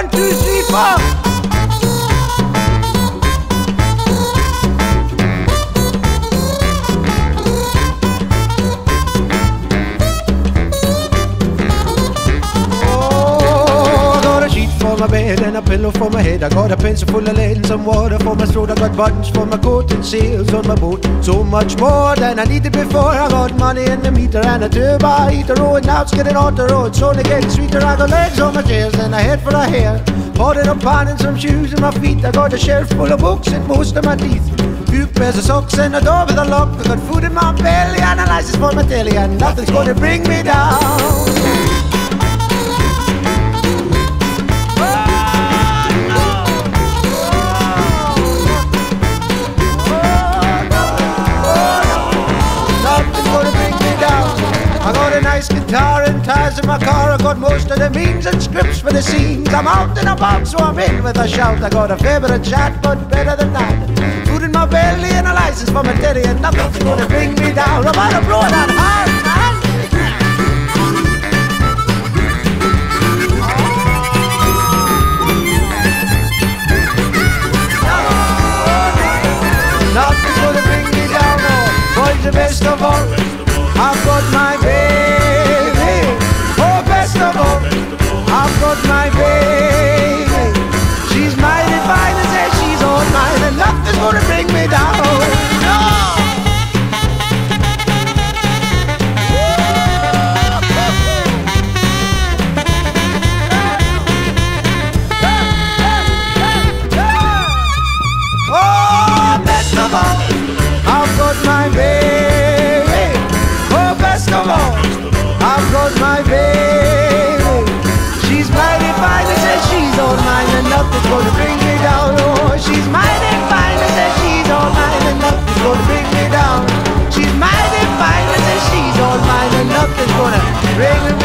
1, 2, 3, 4. For my bed and a pillow for my head. I got a pencil full of lead and some water for my throat. I got buttons for my coat and sails on my boat. So much more than I needed before. I got money in the meter and a turbo heater. Oh, and now it's getting on the road, so only getting sweeter. I got legs on my chairs and a head full of hair. Potted up on and some shoes in my feet. I got a shelf full of books and most of my teeth. Few pairs of socks and a door with a lock. I got food in my belly and a license for my telly, and nothing's gonna bring me down. I got a nice guitar and tires in my car. I got most of the means and scripts for the scenes. I'm out and about, so I'm in with a shout. I got a favourite chat, but better than that. Food in my belly and a license for my teddy, and nothing's gonna bring me down. I'm about to blow that hard, man. Nothing's gonna bring me down, oh, boys, the best of all. I've got my baby, oh best of all, I've got my baby. She's mighty fine and says she's all mine, and nothing's gonna bring me down. No! Oh, best of all, I've got my baby. I've got my baby. She's mighty fine and says she's all mine, and nothing's gonna bring me down. Oh, she's mighty fine and says she's all mine, and nothing's gonna bring me down. She's mighty fine and says she's all mine, and nothing's gonna bring me down.